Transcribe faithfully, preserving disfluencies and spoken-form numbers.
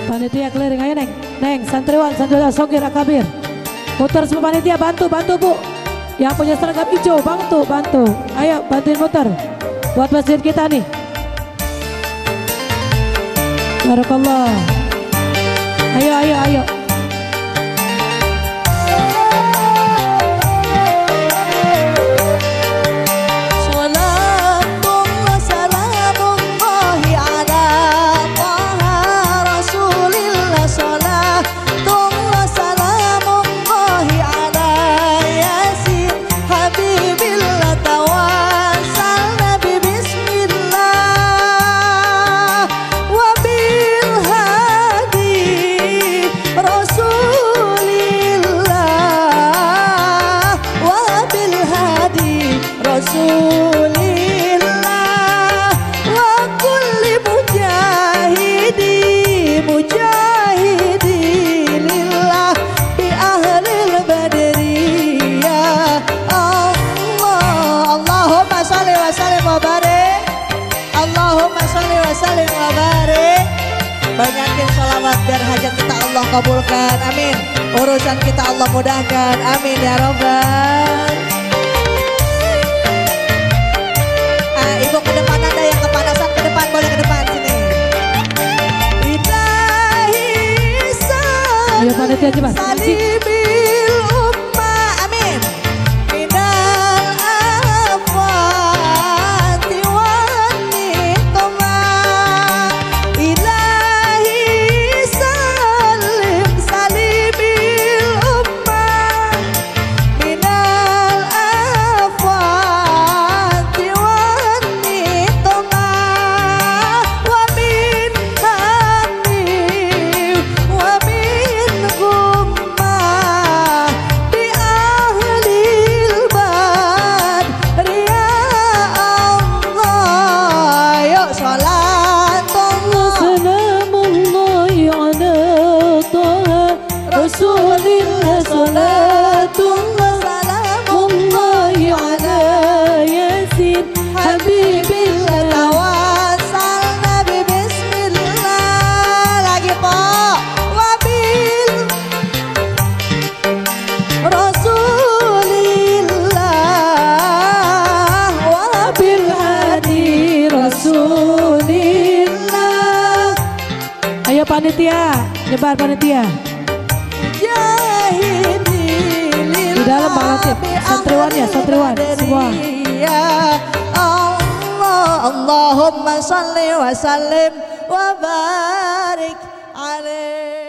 Panitia keliling ayo neng, neng santriwan santriwan sogir akabir, muter semua panitia bantu bantu bu, yang punya seragam hijau bantu bantu, ayo bantuin muter, buat masjid kita nih. Barakallah, ayo ayo ayo. Rasulillah wa kulli mujahidi mujahidi lillah bi ahlil badri ya Allah. Allahumma sholli wa sallim wa barik, Allahumma sholli wa sallim wa barik. Banyakin sholawat biar hajat kita Allah kabulkan, amin. Urusan kita Allah mudahkan, amin ya Rabbal. Ibu ke depan, ada yang kepanasan ke depan, boleh ke depan sini. Ilahi salim salibil ummah, amin. Minal afati wan niqmah. Ilahi salim salibil ummah. Minal afati wan Rasulillah salatullah salamullahi ala yasin habibillah tawassalna bi bismillah. Lagi po wabil Rasulillah wabil hadi Rasulillah. Ayo panitia, nyebar panitia. Di dalam Bang Latif, santriwannya, santriwan semua. Allah, Allahumma sholli wa sallim wa barik alaih.